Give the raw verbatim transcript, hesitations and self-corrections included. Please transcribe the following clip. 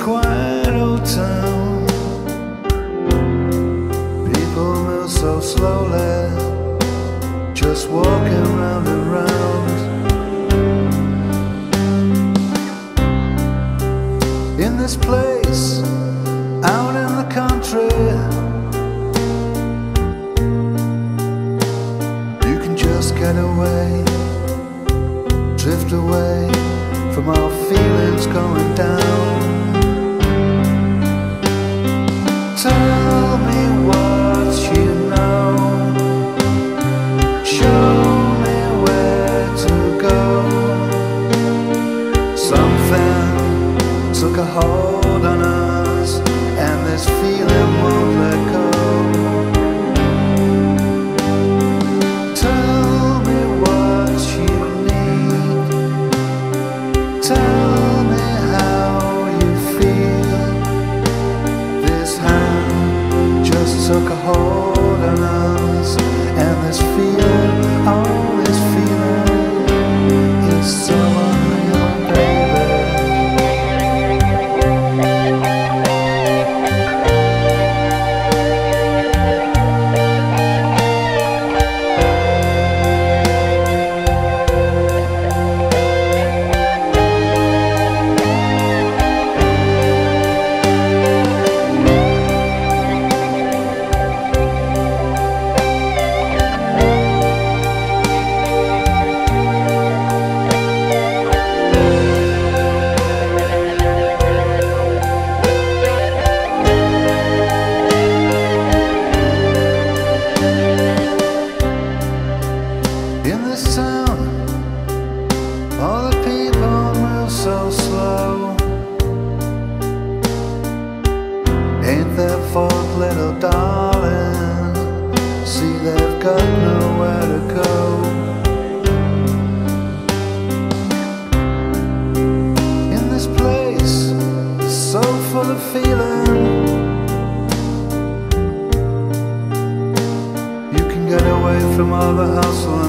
quiet old town. People move so slowly, just walking round and round. In this place, out in the country, you can just get away, drift away from our feelings going down. Tell me what you know, show me where to go. Something took a hold on us, and this feeling won't let go. Tell me what you need, tell me how you feel. This hand just took a hold on us, and this feeling, oh, this feeling is so unreal, baby. In this town, all the people move so slow. Ain't their fault, little darling. See, they've got nowhere to go. In this place, so full of feeling, you can get away from all the hustle